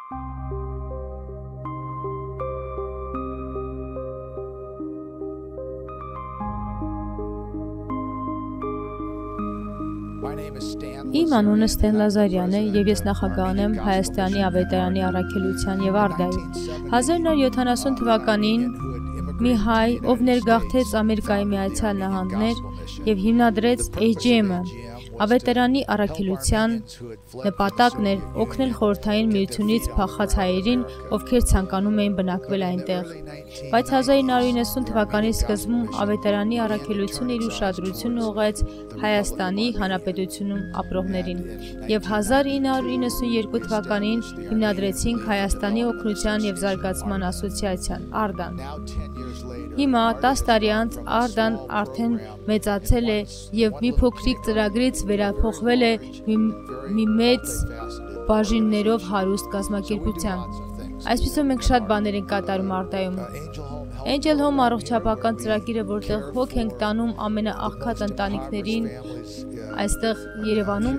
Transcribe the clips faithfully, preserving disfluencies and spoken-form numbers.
Իմ անունը Ստեն Լազարյան է և ես նախագահն եմ Հայաստանի ավետարանի առաքելության և Արդայում։ հազար նոր յոթանասուն թվականին մի հայ, ով ներգաղթեց Ամերիկայի Միացյալ Նահանգներ և հիմնադրեց Էյ Ջի Էմ-ը, ավետարանի առաքելության նպատակն էր օգնել խորհրդային միությունից փախած հայերին, ովքեր ցանկանում էին բնակվել այնտեղ։ Բայց հազար ինը հարյուր իննսուն թվականի սկզբում ավետարանի առաքելությունը իր ուշադրությունը ուղղեց Հայաստանի Հանրապետությունում ապրողներին, և հազար ինը հարյուր իննսունյերկու թվականին հիմնադրեցինք Հայաստանի օգնության և զարգացման ասոցիացիան՝ Արդան։ Հիմա տաս տարի անց Արդան արդեն մեծացել է և մի փոքրիկ ծրագրից վերափոխվել է մի մեծ բաժիններով հարուստ կազմակերպության։ Այսպիսով մենք շատ բաներ ենք կատարում Արդայում։ Angel Home առողջապահական ծրագիրը, որտեղ հոգ ենք տանում ամենաաղքատ ընտանիքներին այստեղ Երևանում,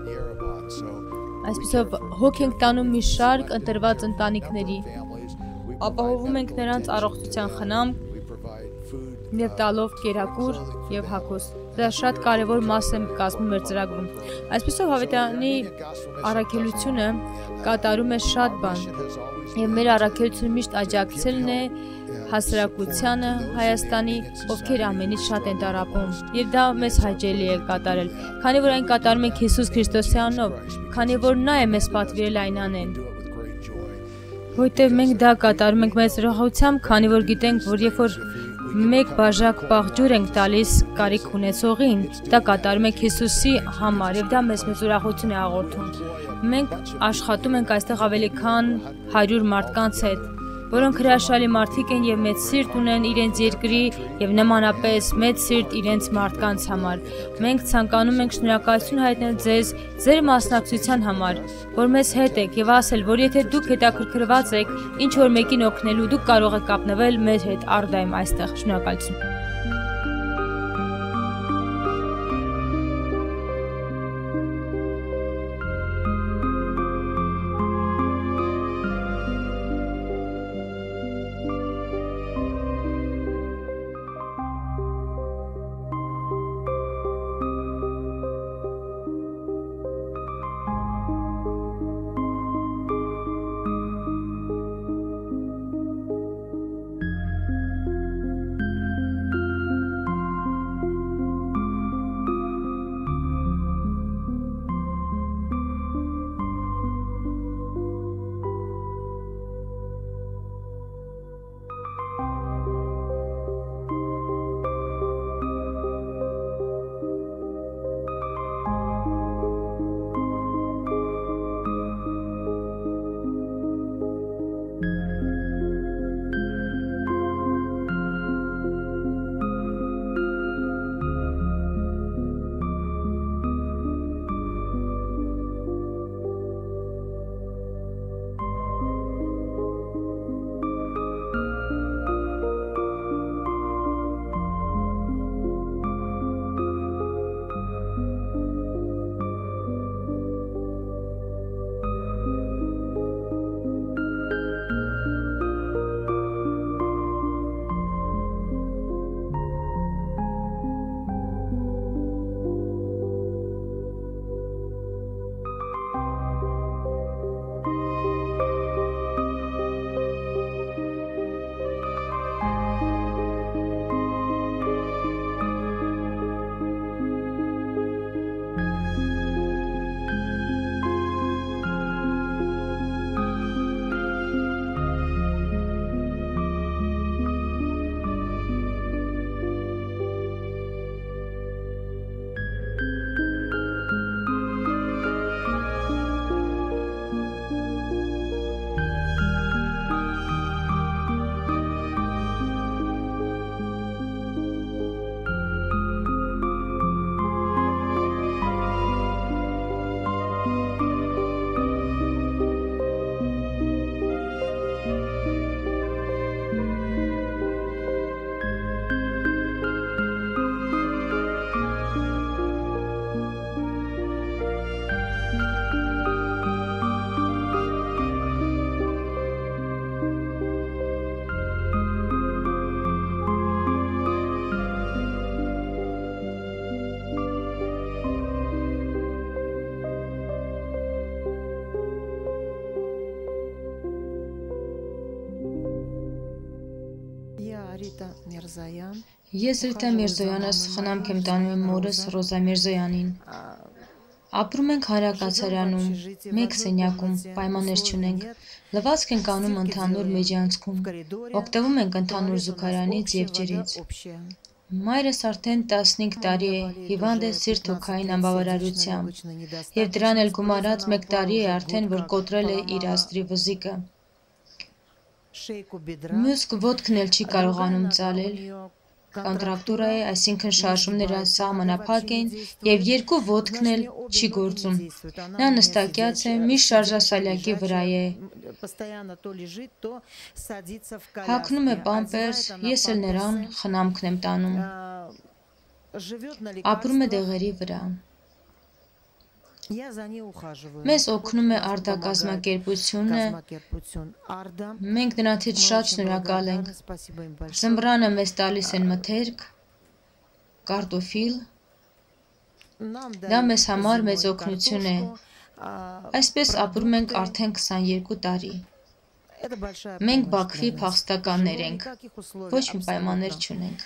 այսպիսով հոգ ենք տանում մի շարք ընտրված ընտանիքների, ապահովում ենք նրանց առողջության խնամք և տալով կերակուր և հագուստ։ Դա շատ կարևոր մաս է կազմում մեր ծրագրում։ Այսպիսով ավետարանի առաքելությունը կատարում է շատ բան, և մեր առաքելությունը միշտ աջակցելն է հասարակությանը Հայաստանի, ովքեր ամենից շատ են տառապում, և դա մեզ հաճելի է կատարել, քանի որ այն կատարում ենք Հիսուս Քրիստոսի անունով, քանի որ նա է մեզ պատվիրել այն անել։ Որտև մենք դա կատարում ենք մեծ ուրախությամբ, քանի որ գիտենք, որ երբ որ մեկ բաժակ պաղ ջուր ենք տալիս կարիք ունեցողին, դա կատարում ենք Հիսուսի համար, և դա մեզ մեծ ուրախություն է աղորդում։ Մենք աշխատում ենք այստեղ ավելի քան հարյուր մարդկանց հետ, որոնք հրաշալի մարդիկ են և մեծ սիրտ ունեն իրենց երկրի և նմանապես մեծ սիրտ իրենց մարդկանց համար։ Մենք ցանկանում ենք շնորհակալություն հայտնել ձեզ ձեր մասնակցության համար, որ մեզ հետ եք, և ասել, որ եթե դուք հետաքրքրված եք ինչ որ մեկին օգնելու, դուք կարող եք կապնվել մեր հետ Արդայում այստեղ։ Շնորհակալություն։ Ես Ռիտա Միրզոյանս խնամք եմ տանում իմ մորս Ռոզա Միրզոյանին։ Ապրում ենք Հարակացարանում, մեկ սենյակում, պայմաններ չունենք, լվացք ենք անում ընդհանուր միջանցքում, օգտվում ենք ընդհանուր զուգարանից և ջրից։ Մայրս արդեն տասնհինգ տարի է, հիվանդ է սիրտ-հոգային անբավարարությամբ, և դրան էլ գումարած մեկ տարի է արդեն, որ կոտրել է իր ազդրի վզիկը։ Մյուս ոտքն էլ չի կարողանում ծալել։ Կոնտրակտուրա է, այսինքն շարժումները սահմանափակ են և երկու ոտքն էլ չի գործում։ Նա նստակյաց է, միշտ շարժասալյակի վրա է։ Հագնում է պամպերս, ես էլ նրան խնամքն եմ տանում։ Ապրում է դեղերի վրա։ Մեզ օգնում է Արտա կազմակերպությունը, մենք նրանցից շատ շնորհակալ ենք։ Ձմռանը մեզ տալիս են մթերք, կարտոֆիլ, դա մեզ համար մեծ օգնություն է։ Այսպես ապրում ենք արդեն քսաներկու տարի։ Մենք Բաքվի փախստականներ ենք, ոչ մի պայմաններ չունենք։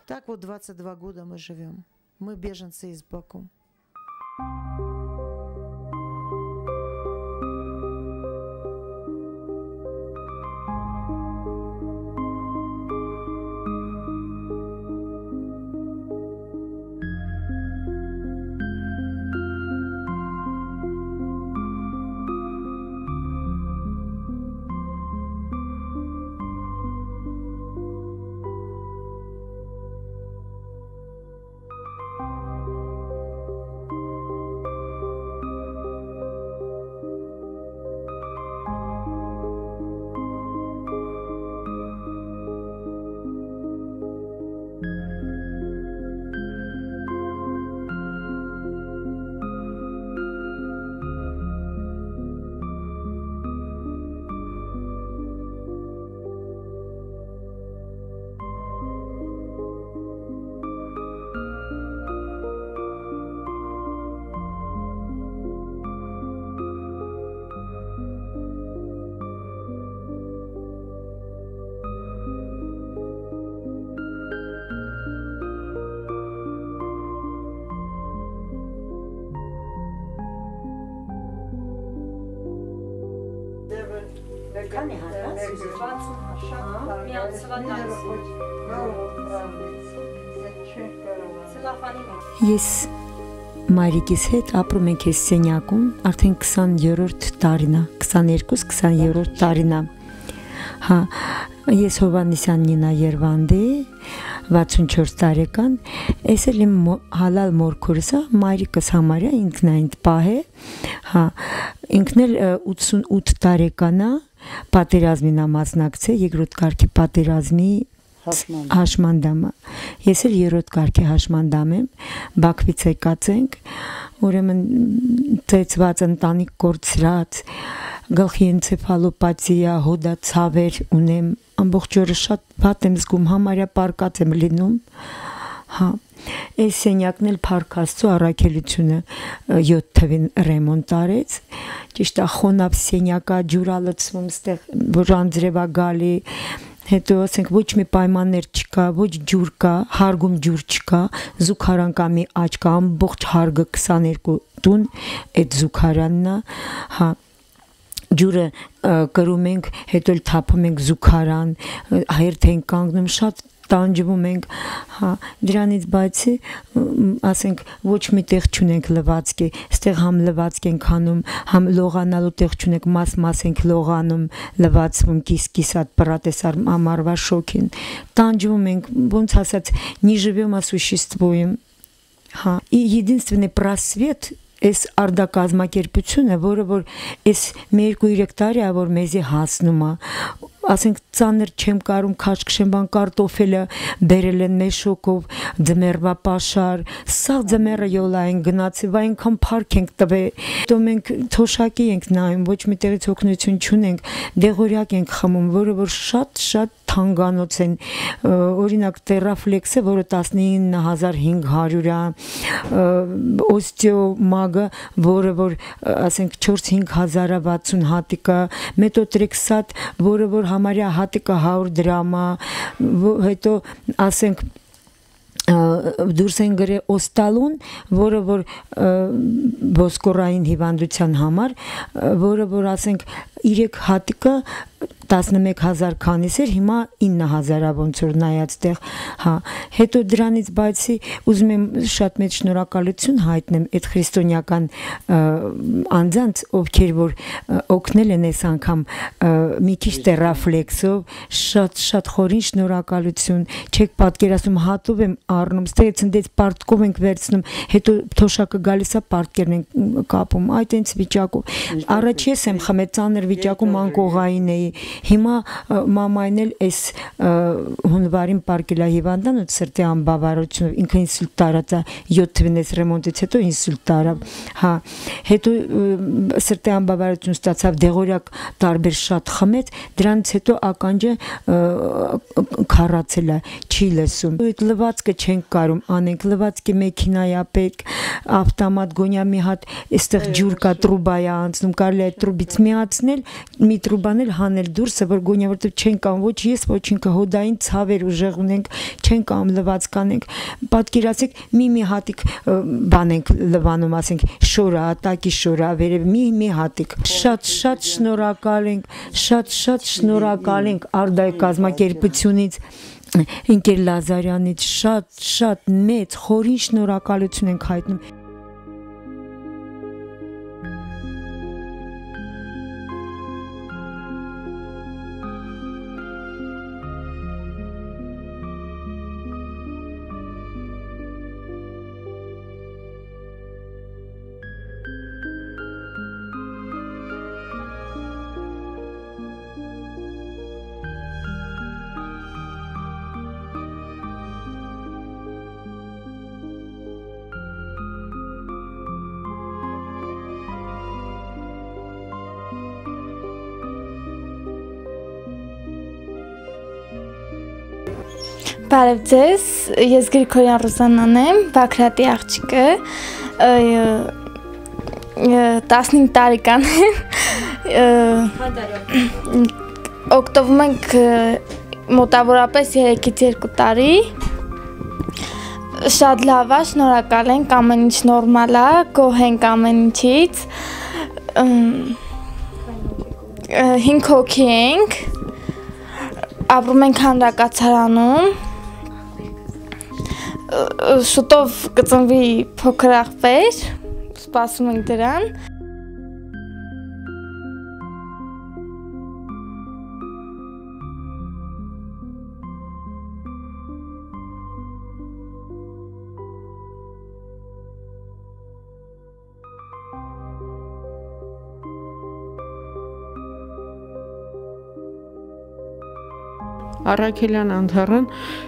Ես մայրիկիս հետ ապրում ենք այս սենյակում արդեն քսաներորդ տարին է, քսաներկու քսաներորդ տարին է։ Հա, ես Հովանեսյան Նինա Երվանդի, վաթսունչորս տարեկան, ես էլ իմ հալալ մորքուրս է, մայրիկս համարյա ինքն այն պահ է, հա, ինքն էլ ութսունութ տարեկան է, պատերազմին է մասնակցել, երկրորդ կարգի պատերազմի հաշմանդամը։ Ես էլ երրորդ կարգի հաշմանդամ եմ, Բաքվից եկած ենք, ուրեմն ծեծված ընտանիք կորցրած, գլխի էնցեֆալոպաթիա, հոդացավեր ունեմ, ամբողջ օրը շատ վատ եմ զգում, համարյա պարկած եմ լինում։ Հա, այս սենյակն էլ Փառք Աստծո առաքելությունը յոթ թվին ռեմոնտ արեց, ճիշտ է խոնավ սենյակա ջուրա լցվում, ստեղ որ անձրև է գալի, հետո ասենք ոչ մի պայմաններ չկա, ոչ ջուր կա, հարգում ջուր չկա, զուգարան կա մի աճ կա, ամբողջ հարգը քսաներկու տուն, այդ զուգարանն է, հա, ջուրը կրում ենք, հետո էլ թափում ենք զուգարան, հերթ ենք կանգնում, շատ տանջվում ենք, հա, դրանից բացի, ասենք, ոչ մի տեղ չունենք լվացքի, ստեղ համ լվացք ենք անում, համ լողանալու տեղ չունենք, մաս-մաս ենք լողանում, լվացվում կիս-կիսատ պրատեսար ամարվա շոքին, տանջվում ենք, ոնց ասած, не живем, а существуем, հա, и единственный просвет Այս արդակազմակերպությունը, որը որ այս մի երկու-երեք տարի է, որ մեզի հասնում է, ասենք ծանր չեմ կարում քաշքշեմ բան կարտոֆելը բերել են մեզ շոկով, ձմեռվա պաշար, սաղ ձմեռը յոլա են գնացի, վա այնքան փառք ենք տվել, հետո մենք թոշակի ենք նայում, ոչ մի տեղից օգնություն չունենք, դեղորյակ ենք խմում, որը որ շատ-շատ թանկանոց են, օրինակ Terraflex-ը, որը տասնինը հազար հինգ հարյուր է, Osteo Mag կա, որը որ ասենք չորս-հինգ հազարը վաթսուն հատիկա, մետոտրեքսատ, որը որ համարյա հատիկը հարյուր դրամ է, հետո ասենք դուրս են գրել օստալուն, որը որ ոսկորային հիվանդության համար, որը որ ասենք երեք հատիկը տասնմեկ հազար քանիս էր, հիմա ինը հազարը ոնց որ նայած տեղ, հա, հետո դրանից բացի ուզում եմ շատ մեծ շնորհակալություն հայտնեմ այդ քրիստոնեական անձանց, ովքեր որ օգնել են այս անգամ մի քիչ տերաֆլեքսով, շատ շատ խորին շնորհակալություն, չեք պատկերացնում, հատով եմ առնում, ստեղից ընդից պարտկով ենք վերցնում, հետո թոշակը գալիս է պարտկերն ենք կապում, այդ այնց վիճակով, առաջ ես եմ խմել ծանր վիճակում անկողային էի, հիմա մամային էլ այս հունվարին պարկելա հիվանդան ու սրտի անբավարարությունով ինքը ինսուլտ տարած է յոթ թվինից ռեմոնտից հետո ինսուլտ տարավ, հա, հետո սրտի անբավարարություն ստացավ, դեղորյակ տարբեր շատ խմեց, դրանից հետո ականջը քառացել է, չի լսում, այդ լվացքը չենք կարում անենք, լվացքի մեքենայա պետք, ավտոմատ գոնյա մի հատ այստեղ ջուր կա տրուբայա անցնում, կարելի է տրուբից միացնել, մի տրուբան էլ հանել դուրսը, որ գոնյա որտեղ չեն կամ ոչ ես, ոչ ինքը հոդային ցավեր ուժեղ ունենք, չեն կամ լվաց կանենք, պատկերացեք մի-մի հատիկ բան ենք լվանում, ասենք շորա, ատակի շորա, վերև մի-մի հատիկ, շատ-շատ շնորհակալ ենք, շատ-շատ շնորհակալ ենք Արդայի կազմակերպությունից, Ինկեր Լազարյանից շատ-շատ մեծ խորին շնորհակալություն ենք հայտնում։ Բարև ձեզ, ես Գրիգորյան Ռուզաննան եմ, Բագրատի աղջիկը, տասնհինգ տարեկան եմ, օգտվում ենք մոտավորապես երեքից երկու տարի, շատ լավ է, շնորհակալ ենք, ամեն ինչ նորմալ է, գոհ ենք ամեն ինչից, հինգ հոգի ենք, ապրում ենք հանրակացարանում, շուտով կծնվի փոքր աղբեր, սպասում ենք դրան։ Առաքելյան Անթարան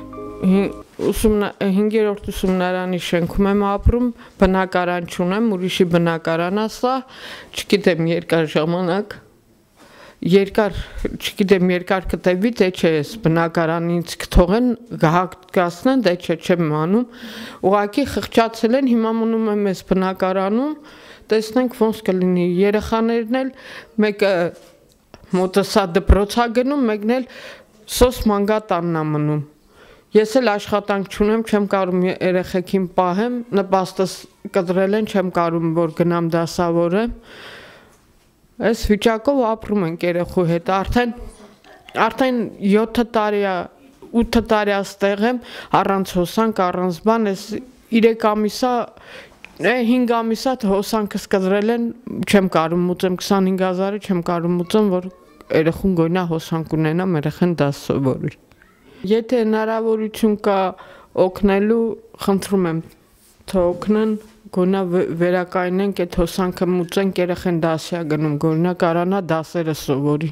հինգերորդ ուսումնարանի շենքում եմ ապրում, բնակարան չունեմ, ուրիշի բնակարան է սա, չգիտեմ երկար ժամանակ, երկար, չգիտեմ երկար կտևի, դե չէ ես բնակարանից կթողեն, գահակացնեն, դե չէ չեմ անում, ուղղակի խղճացել են, հիմա մնում եմ ես բնակարանում, տեսնենք ոնց կլինի, երեխաներն էլ մեկը մոտս է դպրոց է գնում, մեկն էլ սոս մանգատանն է մնում։ Ես էլ աշխատանք չունեմ, չեմ կարում երեխեքին պահեմ, նպաստս կտրել են, չեմ կարում, որ գնամ դասավորեմ։ Այս վիճակով ապրում ենք երեխու հետ, արդեն արդեն յոթ տարի է, ութ տարի է ստեղ եմ, առանց հոսանք, առանց բան, այս երեք ամիսա, հինգ ամիսա հոսանքս կտրել են, չեմ կարում մուծեմ քսանհինգ հազարը, չեմ կարում մուծեմ, որ երեխուն գոնա հոսանք ունենամ, երեխեն դաս սովորի։ Եթե հնարավորություն կա օգնելու, խնդրում եմ, թե օգնեն, գոնա վերակայնենք, այդ հոսանքը մուծենք, երեխեն դասի է գնում, գոնա կարանա դասերը սովորի։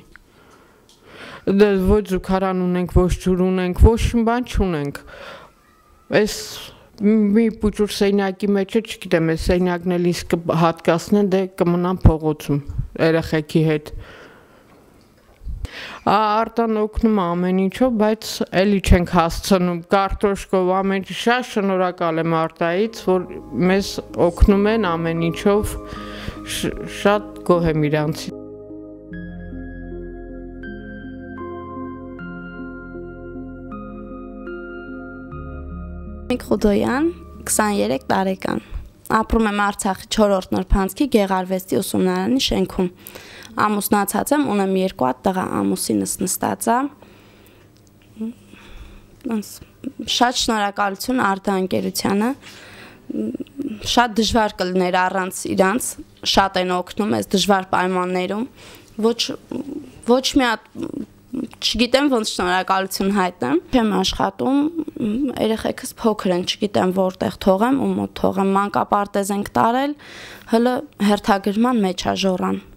Ոչ զուգարան ունենք, ոչ ջուր ունենք, ոչ բան չունենք։ Այս մի փուճուր սենյակի մեջ չգիտեմ, այս սենյակն էլ իսկ հատկացնեն, դե կմնան փողոցում երեխեքի հետ։ Արտան օգնում ամեն ինչով, բայց էլի չենք հասցնում կարտոշկով ամեն ինչ շատ շնորհակալ եմ Արտայից, որ մեզ օգնում են ամեն ինչով, շատ գոհ եմ իրանցից։ Միկ Խուդոյան, քսաներեք տարեկան։ Ապրում եմ Արցախի չորրորդ Նորբանցքի Գեղարվեստի ուսումնարանի շենքում։ Ամուսնացած եմ, ունեմ երկու հատ տղա, ամուսինս նստած է։ Շատ շնորհակալություն Արտա ընկերությանը։ Շատ դժվար կլներ առանց իրանց, շատ են օգնում այս դժվար պայմաններում։ Ոչ ոչ մի հատ չգիտեմ ոնց շնորհակալություն հայտնեմ։ Եմ աշխատում, երեխեքս փոքր են, չգիտեմ որտեղ թողեմ ու մոտ թողեմ, մանկապարտեզ ենք տարել, հələ հերթագրման մեջ է ժոռան։